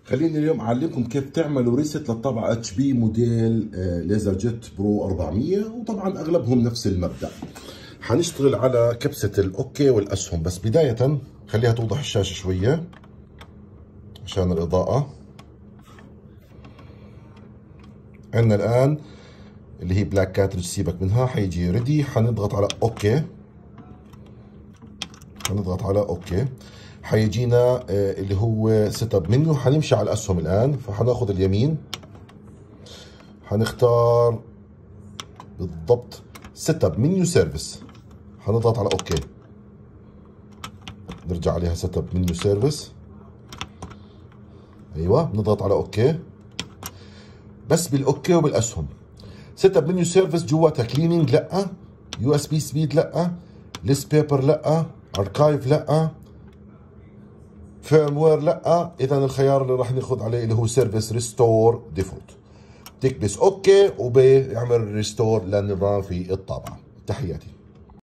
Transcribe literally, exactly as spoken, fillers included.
خليني اليوم اعلمكم كيف تعملوا ريست للطابعه اتش بي موديل ليزر جيت برو أربعمية، وطبعا اغلبهم نفس المبدا. حنشتغل على كبسه الاوكي والاسهم، بس بدايه خليها توضح الشاشه شويه عشان الاضاءه. عندنا الان اللي هي بلاك كاترج، سيبك منها، حيجي ريدي. حنضغط على اوكي، حنضغط على اوكي، حيجينا اللي هو سيت اب منيو. حنمشي على الاسهم الان، فحناخذ اليمين، حنختار بالضبط سيت اب منيو سيرفيس، حنضغط على اوكي، نرجع عليها سيت اب منيو سيرفيس، ايوه نضغط على اوكي. بس بالاوكي وبالاسهم سيت اب منيو سيرفيس جواتها كليننج لا، يو اس بي سبيد لا، ليست بيبر لا، اركايف لا، فيرم وير لا. اذا الخيار اللي راح ناخذ عليه اللي هو سيرفيس ريستور ديفولت، تكبس اوكي وبيعمل ريستور للنظام في الطابعه. تحياتي.